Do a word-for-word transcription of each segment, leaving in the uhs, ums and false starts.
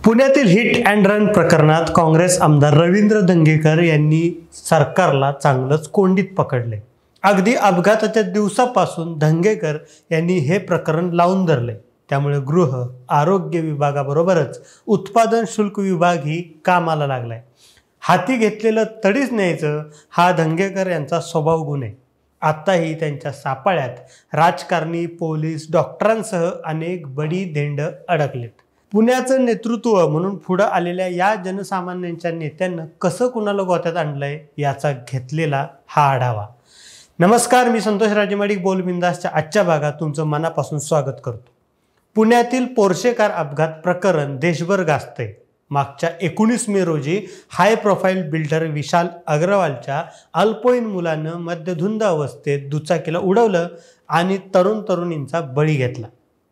पुण्यातील hit and run प्रकरणात काँग्रेस आमदार रवींद्र धंगेकर यांनी सरकारला चांगलंच कोंडीत पकडले। अगदी अपघाताच्या दिवसापासून धंगेकर यांनी हे प्रकरण लावून धरले। त्यामुळे गृह आरोग्य विभागाबरोबरच उत्पादन शुल्क विभाग ही कामाला लागलाय। हाती घेतलेलं तडीच न्यायचं हा धंगेकर यांचा स्वभाव गुण आहे। आताही त्यांच्या सापळ्यात राजकारणी, पोलीस, डॉक्टरांसह अनेक बडी धेंड अडकलेत। पुण्याचं नेतृत्व म्हणून पुढे आलेल्या या जनसामान्यांच्या नेत्यांना कसं कुणाला गोत्यात आणलंय याचा घेतलेला हा आढावा। नमस्कार, मी संतोष राजेमाडिक बोल बिंदासच्या आजच्या भागात तुमचं मनापासून स्वागत करतो। पुण्यातील पोर्शे कार अपघात प्रकरण देशभर गाजतंय। मागच्या एकोणीस मे रोजी हाय प्रोफाईल बिल्डर विशाल अग्रवालच्या अल्पवयीन मुलानं मद्यधुंद अवस्थेत दुचाकीला उडवलं आणि तरुण तरुणींचा बळी घेतला।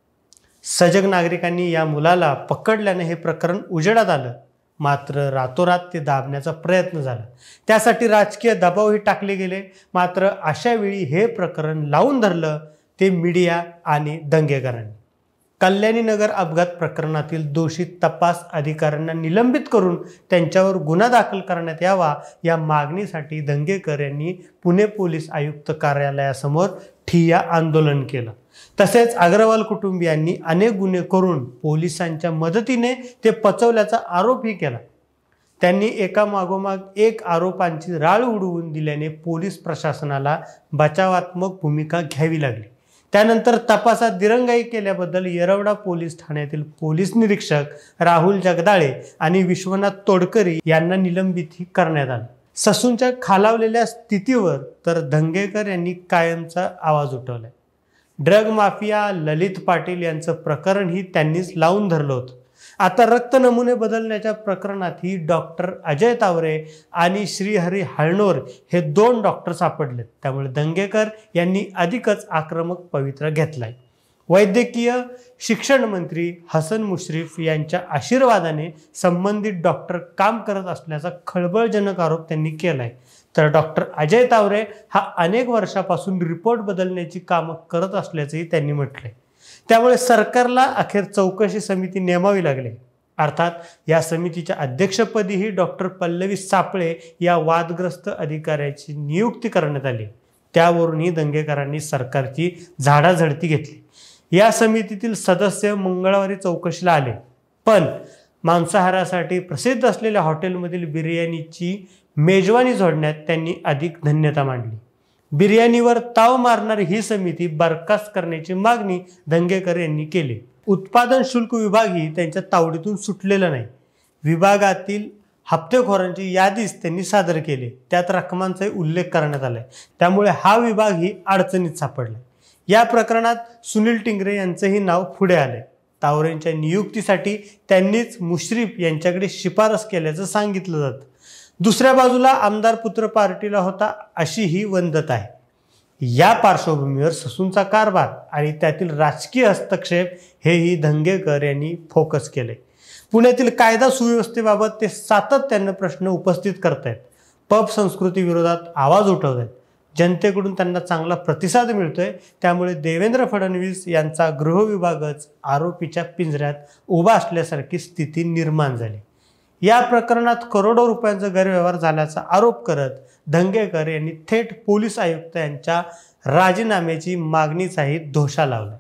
सजग नागरिकांनी या मुलाला पकडल्याने हे प्रकरण उजेडात आलं। मात्र रातोरात ते दाबण्याचा प्रयत्न झाला, त्यासाठी राजकीय दबावही टाकले गेले। मात्र अशा वेळी हे प्रकरण लावून धरलं ते मीडिया आणि दंगेकरांनी। कल्याणी नगर अपघात प्रकरणातील दोषी तपास अधिकाऱ्यांना निलंबित करून त्यांच्यावर गुन्हा दाखल करण्यात यावा या मागणीसाठी दंगेकर यांनी पुणे पोलीस आयुक्त कार्यालयासमोर ठिय्या आंदोलन केलं। तसेच अग्रवाल कुटुंबियांनी अनेक गुन्हे करून पोलिसांच्या मदतीने ते पचवल्याचा आरोपही केला। त्यांनी एका मागोमाग एक आरोपांची राळ उडवून दिल्याने पोलीस प्रशासनाला बचावात्मक भूमिका घ्यावी लागली। त्यानंतर तपासात दिरंगाई केल्याबद्दल येरवडा पोलीस ठाण्यातील पोलीस निरीक्षक राहुल जगदाळे आणि विश्वनाथ तोडकरी यांना निलंबितही करण्यात आलं। ससूनच्या खालावलेल्या स्थितीवर तर धंगेकर यांनी कायमचा आवाज उठवलाय। ड्रग माफिया ललित पाटील यांचं प्रकरणही त्यांनीच लावून धरलं होतं। आता रक्त नमुने बदलण्याच्या प्रकरणातही डॉक्टर अजय तावरे आणि श्रीहरी हळणोर हे दोन डॉक्टर सापडलेत। त्यामुळे दंगेकर यांनी अधिकच आक्रमक पवित्रा घेतलाय। वैद्यकीय शिक्षण मंत्री हसन मुश्रीफ यांच्या आशीर्वादाने संबंधित डॉक्टर काम करत असल्याचा खळबळजनक आरोप त्यांनी केलाय। तर डॉक्टर अजय तावरे हा अनेक वर्षापासून रिपोर्ट बदलण्याची कामं करत असल्याचंही त्यांनी म्हटलंय। त्यामुळे सरकारला अखेर चौकशी समिती नेमावी लागली। अर्थात या समितीच्या अध्यक्षपदीही डॉक्टर पल्लवी सापळे या वादग्रस्त अधिकाऱ्याची नियुक्ती करण्यात आली। त्यावरूनही दंगेकरांनी सरकारची झाडाझडती घेतली। या समितीतील सदस्य मंगळवारी चौकशीला आले, पण मांसाहारासाठी प्रसिद्ध असलेल्या हॉटेलमधील बिर्याणीची मेजवानी जोडण्यात त्यांनी अधिक धन्यता मांडली। बिर्याणीवर ताव मारणारी ही समिती बरखास्त करण्याची मागणी दंगेकर यांनी केली। उत्पादन शुल्क विभागही त्यांच्या तावडीतून सुटलेला नाही। विभागातील हप्तेखोरांची यादीच त्यांनी सादर केली, त्यात रकमांचाही उल्लेख करण्यात आलाय। त्यामुळे हा विभागही अडचणीत सापडला। या प्रकरणात सुनील टिंगरे यांचंही नाव पुढे आले। तावरेंच्या नियुक्तीसाठी त्यांनीच मुश्रीफ यांच्याकडे शिफारस केल्याचं सांगितलं जातं। दुसऱ्या बाजूला आमदार पुत्र पार्टीला होता अशी ही वंदत आहे। या पार्श्वभूमीवर ससूनचा कारभार आणि त्यातील राजकीय हस्तक्षेप हेही दंगेकर यांनी फोकस केले। पुण्यातील कायदा सुव्यवस्थेबाबत ते सातत्याने प्रश्न उपस्थित करतायत। पब संस्कृती विरोधात आवाज उठवत आहेत। जनतेकडून त्यांना चांगला प्रतिसाद मिळतोय। त्यामुळे देवेंद्र फडणवीस यांचा गृह विभागच आरोपीच्या पिंजऱ्यात उभा असल्यासारखी स्थिती निर्माण झाली। या प्रकरणात करोडो रुपयांचा गैरव्यवहार झाल्याचा आरोप करत दंगेकर यांनी थेट पोलीस आयुक्त यांच्या राजीनाम्याची मागणीचाही धोशा लावला।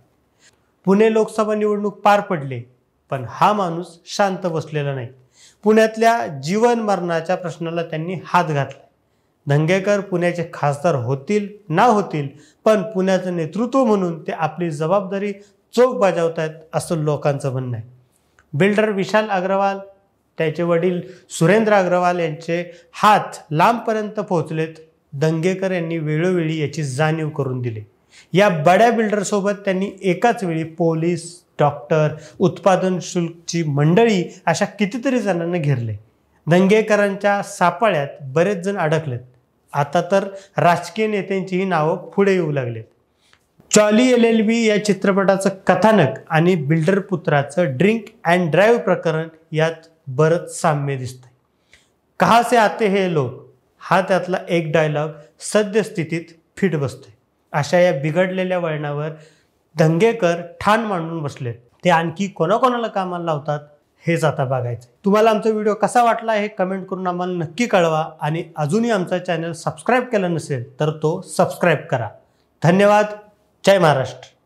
पुणे लोकसभा निवडणूक पार पडली, पण हा माणूस शांत बसलेला नाही। पुण्यातल्या जीवन मरणाच्या प्रश्नाला त्यांनी हात घातला। दंगेकर पुण्याचे खासदार होतील ना होतील, पण पुण्याचं नेतृत्व म्हणून ते आपली जबाबदारी चोख बजावतायत असं लोकांचं म्हणणं आहे। बिल्डर विशाल अग्रवाल, त्याचे वडील सुरेंद्र अग्रवाल यांचे हात लांबपर्यंत पोहोचलेत। दंगेकर यांनी वेळोवेळी याची जाणीव करून दिली। या बड्या बिल्डरसोबत त्यांनी एकाच वेळी पोलीस, डॉक्टर, उत्पादन शुल्कची मंडळी अशा कितीतरी जणांना घेरले। दंगेकरांच्या सापळ्यात बरेच जण अडकलेत। आता तर राजकीय नेत्यांचीही नावं पुढे येऊ लागलेत। चॉली एल एल बी या चित्रपटाचं कथानक आणि बिल्डर पुत्राचं ड्रिंक अँड ड्राईव्ह प्रकरण यात बरंच साम्य दिसतंय। कहा से आते हे लोग हा त्यातला एक डायलॉग सद्यस्थितीत फिट बसतोय। अशा या बिघडलेल्या वळणावर दंगेकर ठाण मांडून बसलेत। ते आणखी कोणाकोणाला कामाला लावतात हेच आता बघायचं. तुम्हाला आमचा व्हिडिओ कसा वाटला हे कमेंट करून आम्हाला नक्की कळवा आणि अजूनही आमचा चॅनल सबस्क्राईब केला नसेल तर तो सबस्क्राईब करा. धन्यवाद. जय महाराष्ट्र.